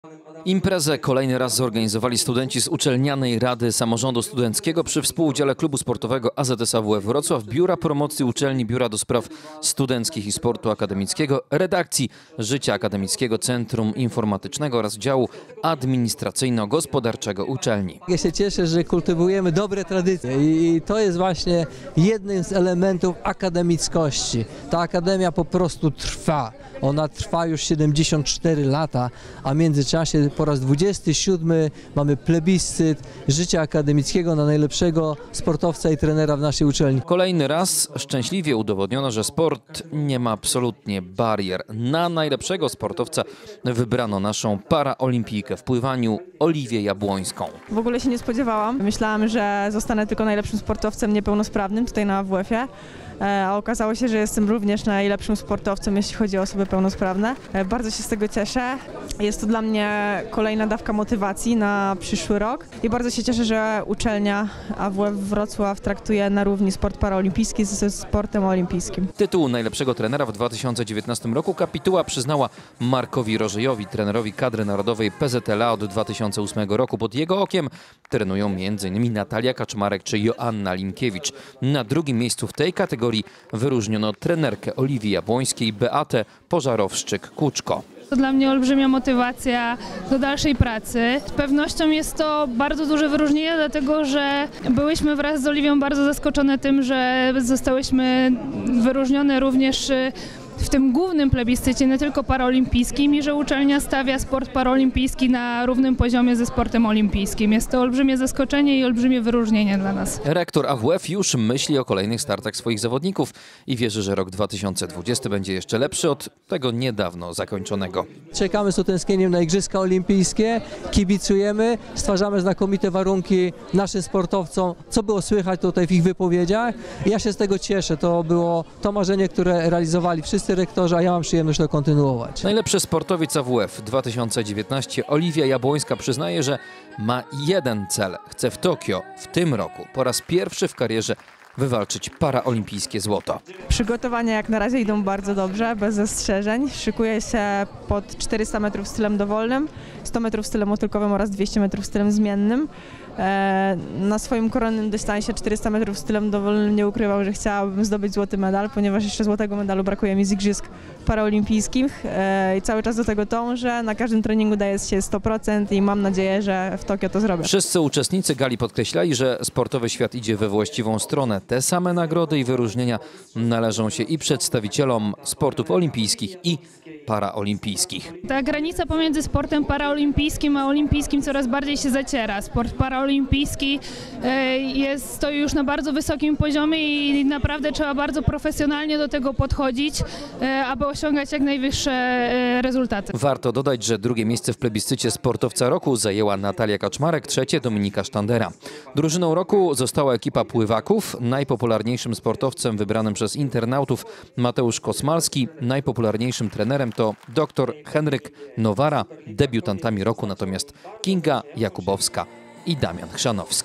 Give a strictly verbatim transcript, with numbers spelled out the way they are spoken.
Imprezę kolejny raz zorganizowali studenci z Uczelnianej Rady Samorządu Studenckiego przy współudziale Klubu Sportowego A Z S A W F Wrocław, Biura Promocji Uczelni, Biura do Spraw Studenckich i Sportu Akademickiego, Redakcji Życia Akademickiego, Centrum Informatycznego oraz Działu Administracyjno-Gospodarczego uczelni. Ja się cieszę, że kultywujemy dobre tradycje i to jest właśnie jednym z elementów akademickości. Ta akademia po prostu trwa. Ona trwa już siedemdziesiąt cztery lata, a w międzyczasie po raz dwudziesty siódmy mamy plebiscyt życia akademickiego na najlepszego sportowca i trenera w naszej uczelni. Kolejny raz szczęśliwie udowodniono, że sport nie ma absolutnie barier. Na najlepszego sportowca wybrano naszą paraolimpijkę w pływaniu Oliwię Jabłońską. W ogóle się nie spodziewałam. Myślałam, że zostanę tylko najlepszym sportowcem niepełnosprawnym tutaj na A W F-ie. A okazało się, że jestem również najlepszym sportowcem, jeśli chodzi o osoby pełnosprawne. Bardzo się z tego cieszę. Jest to dla mnie kolejna dawka motywacji na przyszły rok i bardzo się cieszę, że uczelnia A W F Wrocław traktuje na równi sport paraolimpijski ze sportem olimpijskim. Tytuł najlepszego trenera w dwa tysiące dziewiętnastym roku kapituła przyznała Markowi Rożejowi, trenerowi kadry narodowej P Z L A od dwa tysiące ósmego roku. Pod jego okiem trenują między innymi Natalia Kaczmarek czy Joanna Linkiewicz. Na drugim miejscu w tej kategorii wyróżniono trenerkę Oliwii Jabłońskiej Beatę Pożarowszczyk-Kuczko. To dla mnie olbrzymia motywacja do dalszej pracy. Z pewnością jest to bardzo duże wyróżnienie, dlatego że byłyśmy wraz z Oliwią bardzo zaskoczone tym, że zostałyśmy wyróżnione również w tym głównym plebiscycie, nie tylko paraolimpijskim, i że uczelnia stawia sport paraolimpijski na równym poziomie ze sportem olimpijskim. Jest to olbrzymie zaskoczenie i olbrzymie wyróżnienie dla nas. Rektor A W F już myśli o kolejnych startach swoich zawodników i wierzy, że rok dwa tysiące dwudziesty będzie jeszcze lepszy od tego niedawno zakończonego. Czekamy z utęsknieniem na Igrzyska Olimpijskie, kibicujemy, stwarzamy znakomite warunki naszym sportowcom, co było słychać tutaj w ich wypowiedziach. Ja się z tego cieszę, to było to marzenie, które realizowali wszyscy rektorzy, a ja mam przyjemność to kontynuować. Najlepszy sportowiec A W F dwa tysiące dziewiętnasty Oliwia Jabłońska przyznaje, że ma jeden cel. Chce w Tokio w tym roku po raz pierwszy w karierze wywalczyć paraolimpijskie złoto. Przygotowania jak na razie idą bardzo dobrze, bez zastrzeżeń. Szykuję się pod czterysta metrów stylem dowolnym, sto metrów stylem motylkowym oraz dwieście metrów stylem zmiennym. Na swoim koronnym dystansie czterysta metrów stylem dowolnym nie ukrywam, że chciałabym zdobyć złoty medal, ponieważ jeszcze złotego medalu brakuje mi z Igrzysk Paraolimpijskich i cały czas do tego dążę. Na każdym treningu daję się sto procent i mam nadzieję, że w Tokio to zrobię. Wszyscy uczestnicy gali podkreślali, że sportowy świat idzie we właściwą stronę. Te same nagrody i wyróżnienia należą się i przedstawicielom sportów olimpijskich i paraolimpijskich. Ta granica pomiędzy sportem paraolimpijskim a olimpijskim coraz bardziej się zaciera. Sport paraolimpijski jest, stoi już na bardzo wysokim poziomie i naprawdę trzeba bardzo profesjonalnie do tego podchodzić, aby osiągać jak najwyższe rezultaty. Warto dodać, że drugie miejsce w plebiscycie sportowca roku zajęła Natalia Kaczmarek, trzecie Dominika Sztandera. Drużyną roku została ekipa pływaków, najpopularniejszym sportowcem wybranym przez internautów Mateusz Kosmalski, najpopularniejszym trenerem to dr Henryk Nowara, debiutantami roku natomiast Kinga Jakubowska i Damian Chrzanowski.